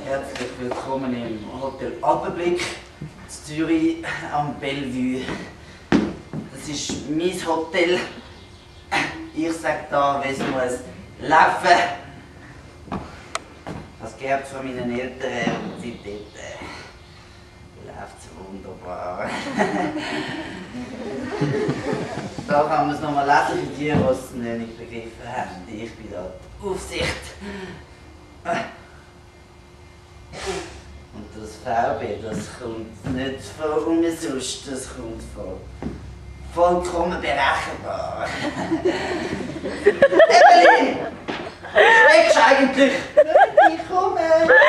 Herzlich willkommen im Hotel Alpenblick in Zürich am Bellevue. Das ist mein Hotel. Ich sag da, wie es muss laufen. Das gehört von meinen Eltern her und seitdem läuft es wunderbar. Da kann man es nochmal lesen für die, die es nicht begriffen haben. Ich bin da die Aufsicht. Und das VB, das kommt nicht von umsonst, das kommt von vollkommen berechenbar. Evelyn! Schreckst du eigentlich? Ich komme!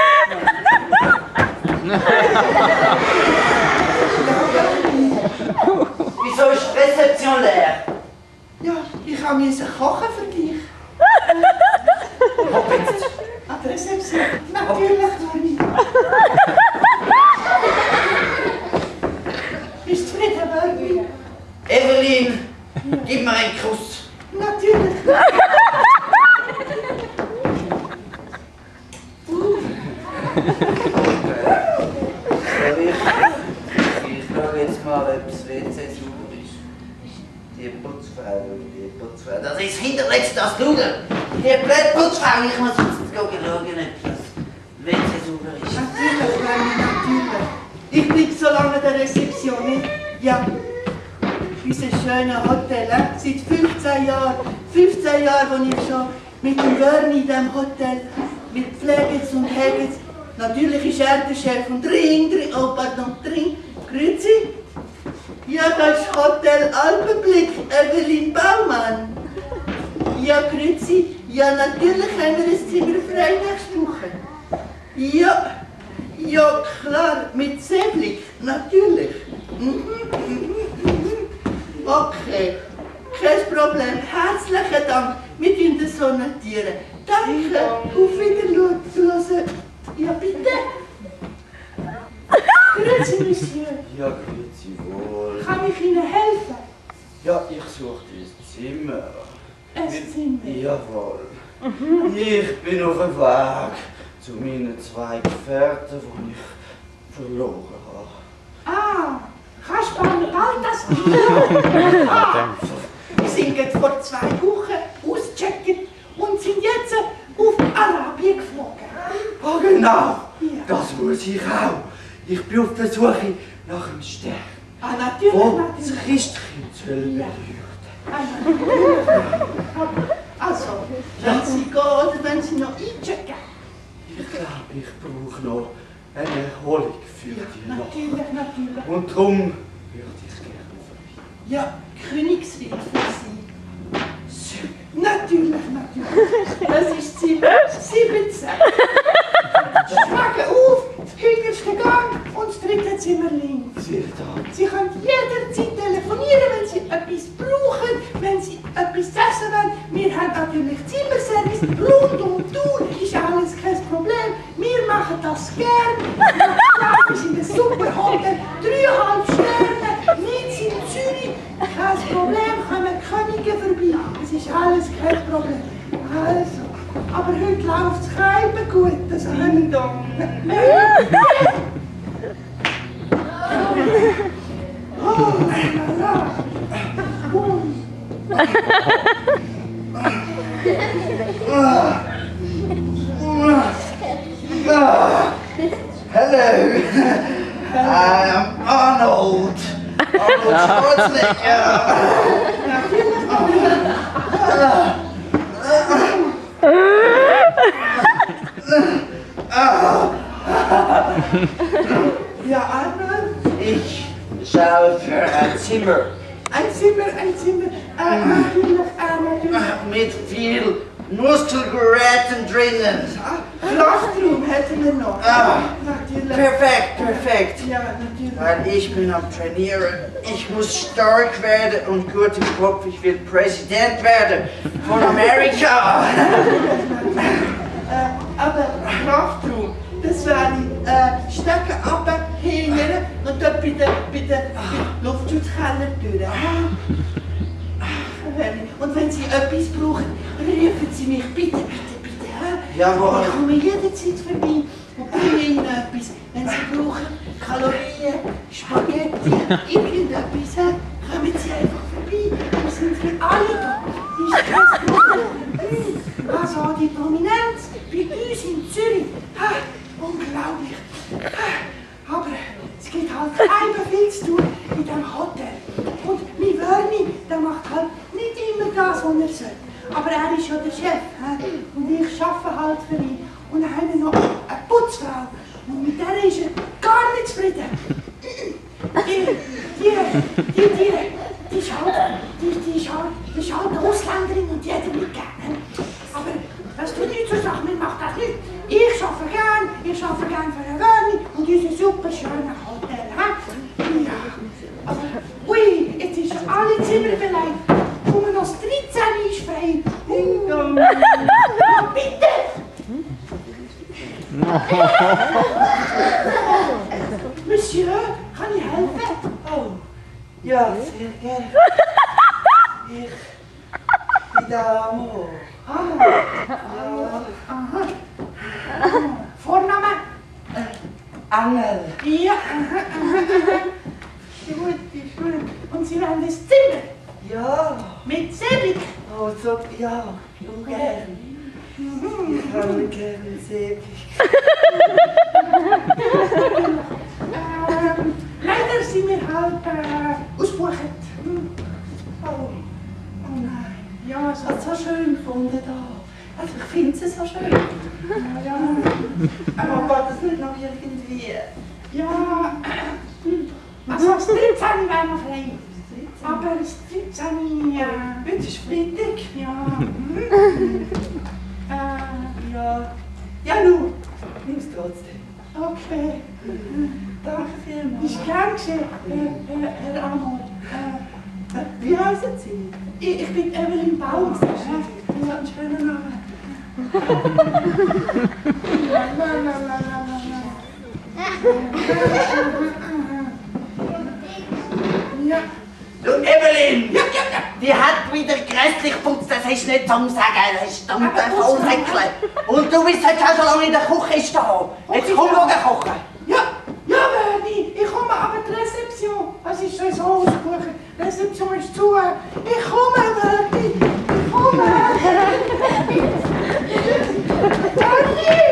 Wieso ist die Rezeption leer? Ja, ich musste kochen für dich. Wo bist du? An der Rezeption. Natürlich, Mami. Bist du zufrieden, Mami? Evelyn, gib mir einen Kuss. Natürlich. Ich schaue jetzt mal, ob das WC sauber ist. Die Putzfrau. Das ist hinterletzt das Luder. Die blöde Putzfrau, ich muss jetzt schauen, ob das WC sauber ist. Natürlich, Mami, natürlich. Ich bleibe so lange an der Rezeption, nicht? Ja. Unser schönes Hotel, seit 15 Jahren. 15 Jahre, wo ich schon mit dem Wörni in diesem Hotel, mit Pflegens und Hegens. Natürlich ist er der Chef und oh pardon, Grüezi. Ja, das ist Hotel Alpenblick, Evelyn Baumann. Ja, grüezi. Ja, natürlich haben wir ein Zimmer frei nächste Woche. Ja, klar, mit Seeblick, natürlich. Okay, kein Problem. Herzlichen Dank. Wir tun das so notieren. Danke, auf Wiedersehen. Ja, bitte. Grüezi, Monsieur. Ja, grüezi wohl. Kann ich Ihnen helfen? Ja, ich suche ein Zimmer. Ein Zimmer? Jawohl. Ich bin auf dem Weg zu meinen 2 Gefährten, die ich verloren habe. Ah, kannst du bald das Wir sind gerade vor 2 Wochen ausgecheckt und sind jetzt auf Arabien geflogen. Ah, genau. Ja. Das muss ich auch. Ich bin auf der Suche nach einem Stern, Ah, natürlich, wo das natürlich. Christkind soll Ja. beleuchten. Also, wenn Sie gehen oder wenn Sie noch einchecken? Ich glaube, ich brauche noch eine Erholung für Ja, die Nacht. natürlich. Und darum würde ich gerne für mich. Ja, Königsweg für Sie. Natürlich. Das ist Zimmer 17. Schwagen auf, hinterste Gang und das 3. Zimmer links. Vielen Dank. Sie können jederzeit telefonieren, wenn Sie etwas brauchen, wenn Sie etwas essen wollen. Wir haben natürlich Zimmerservice, rund um die Uhr, ist alles kein Problem. Wir machen das gern. Wir sind ein super Hotel, 3,5 Sterne, mit in Zürich. Kein Problem, kommen Könige vorbei. Es ist alles kein Problem. Also, aber heute läuft es keinem gut, das haben wir. Hello, I'm Arnold Schwarzenegger. Ja, Arnold? Ich schaue für ein Zimmer Ein Zimmer. Natürlich. mit viel Muskelgeräten drinnen. Kraftraum hätten wir noch. Natürlich. Perfekt. Ja, natürlich. Weil ich bin am Trainieren. Ich muss stark werden und gut im Kopf. Ich will Präsident werden von Amerika. Aber Kraftraum, das wäre Stecken abhängen und dort bei der Luftschutzkeller durch. Und wenn Sie etwas brauchen, rufen Sie mich bitte. Jawohl. Ich komme jederzeit vorbei und bringe Sie brauchen Kalorien, Spaghetti, irgendetwas, kommen Sie einfach vorbei. Wir sind für alle da. Ist kein Problem. Also die Prominenz bei uns in Zürich. Unglaublich. Aber es gibt halt einfach viel zu tun in diesem Hotel. Und mein Wörni, der macht halt nicht immer das, was er soll. Aber er ist ja der Chef. Und ich arbeite halt für ihn. Und dann haben wir noch eine Putzfrau. Und mit der ist er gar nicht zufrieden. Die ist halt eine Ausländerin und die hat ihn nicht gern. Aber das tut nichts zur Sache, mir macht das nicht. Ich arbeite gern für einen Wörni und unser super schönes Hotel. Ja, aber ui, jetzt ist alle Zimmer belegt. Kommen noch das 13 ist frei. Ja, bitte! Monsieur, kann ich helfen? Oh, ja, sehr gerne. Ich bin der Amor. Aha. Vorname? Angel. Ja, Gut, ist gut. Und Sie wollen das Zimmer? Ja. Mit Säbig? Oh, so, ja, ungern. Ich habe gerne Säbig. Leider sind wir halt ausgebucht. Oh, nein. Ja, es hat so schön gefunden da. Also ich finde es so schön. Ja. Aber geht das nicht noch irgendwie? Ja. Also das 13 wäre noch frei. Aber das 13, ja. Heute ist Freitag. Ja. Ja. Ja, nun. Nimm es trotzdem. Okay. Danke vielmals. Ist gern geschehen, Herr Amor. Wie heißen Sie? Ich bin Evelyn Baum. Das ist einen schönen Namen. Ja. Du Evelyn! Ja. Die hat wieder grässlich geputzt, das hast du nicht zum Sagen, das ist dumm, der Vollsäckle. Und du bist jetzt auch schon lange in der Küche stehen. Jetzt komm kochen. Ja, Bernie, ich komme, aber die Rezeption, es ist schon so ausgebucht. Die Rezeption ist zu. Ich komme, Bernie, ich komme. Bernie!